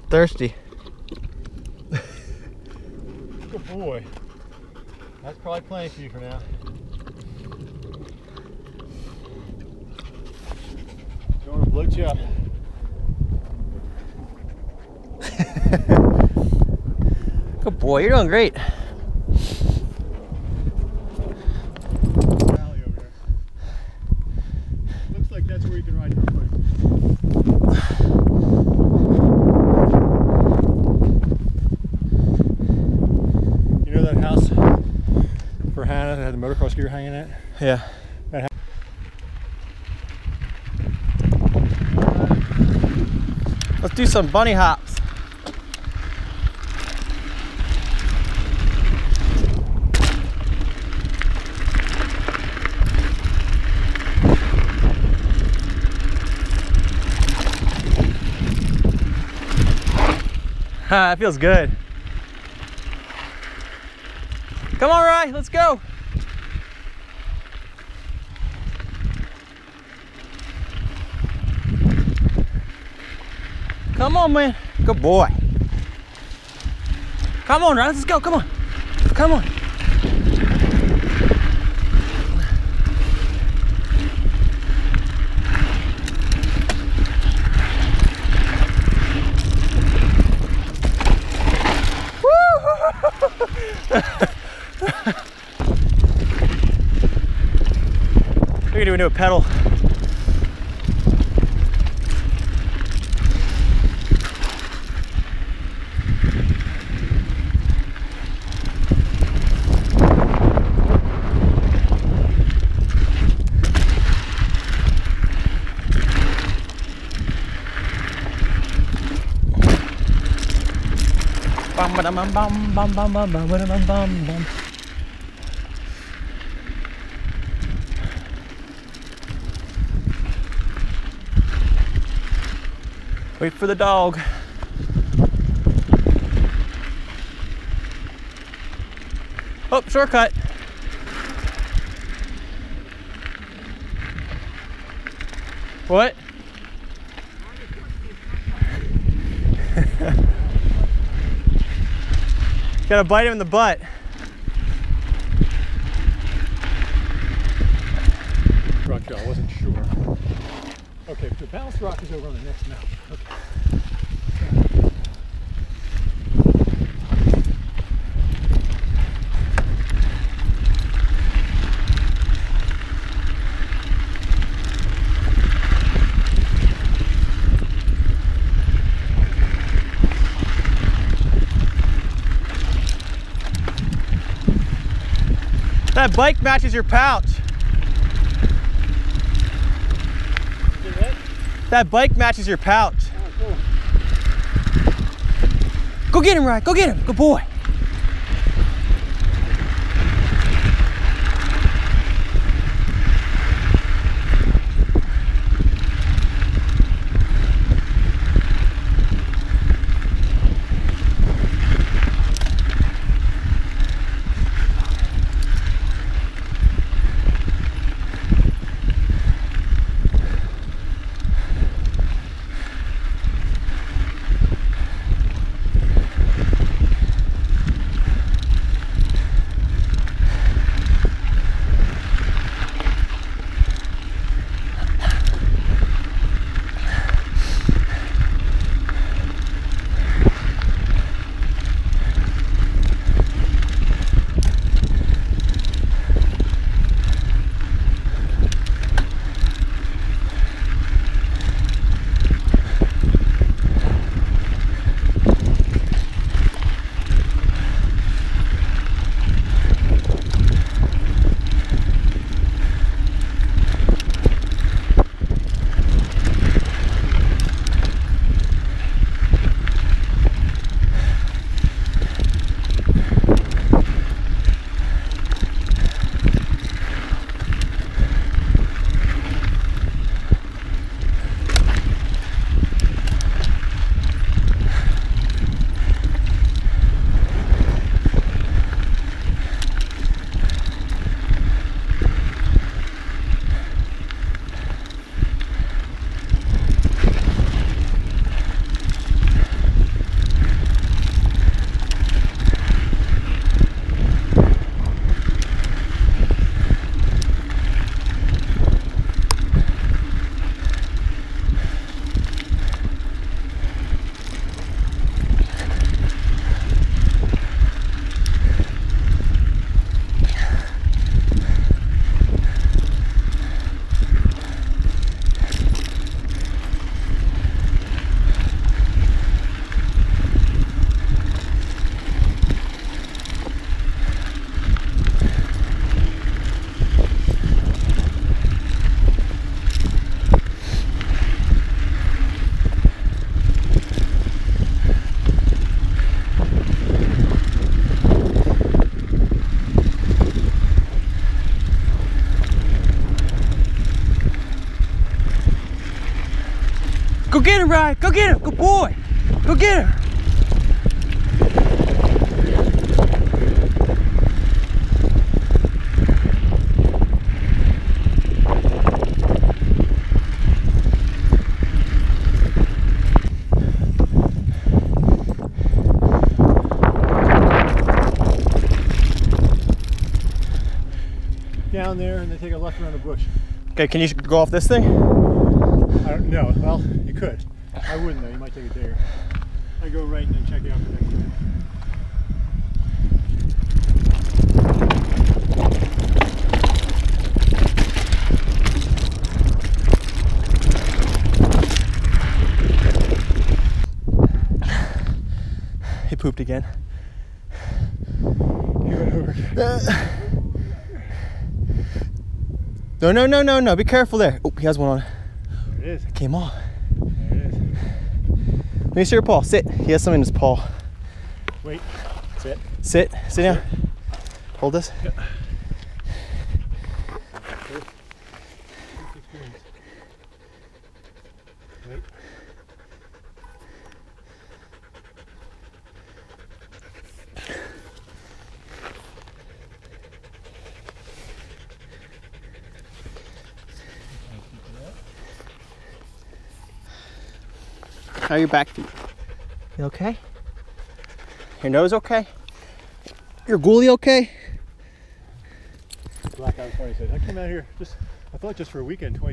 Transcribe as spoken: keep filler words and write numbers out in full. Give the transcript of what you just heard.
thirsty. Good boy. That's probably plenty for you for now. Don't want to bloat you up. Good boy, you're doing great. Valley over there. Looks like that's where you can ride your bike. You know that house for Hannah that had the motocross gear hanging in it? Yeah. That Let's do some bunny hops. Ah, that feels good. Come on, Rye, let's go. Come on, man. Good boy. Come on, Rye, let's go. Come on. Come on. We're gonna do a pedal. Bum bum bum bum bum bum bum bum bum bum bum. Wait for the dog. Oh, shortcut. What? Gotta bite him in the butt. Rock, I wasn't sure. Okay, the balanced rock is over on the next mountain. Okay. That bike matches your pouch. That bike matches your pouch. Oh, cool. Go get him, Ryan. Go get him. Good boy. Go get him, Ryder. Go get him. Good boy. Go get him. Down there and then take a left around the bush. Okay, can you go off this thing? I don't know. Well, you could. I wouldn't though. You might take it there. I go right and then check it out the next one. He pooped again. He went over again. Uh, no, no, no, no, no. Be careful there. Oh, he has one on. There it is. It came off. There it is. Let me see your paw. Sit. He has something in his paw. Wait. Sit. Sit. Sit down. Hold this. Yeah. Wait. How are your back feet? You okay? Your nose okay? Your ghoulie okay? Black Out Party said, I came out here just, I thought just for a weekend, twenty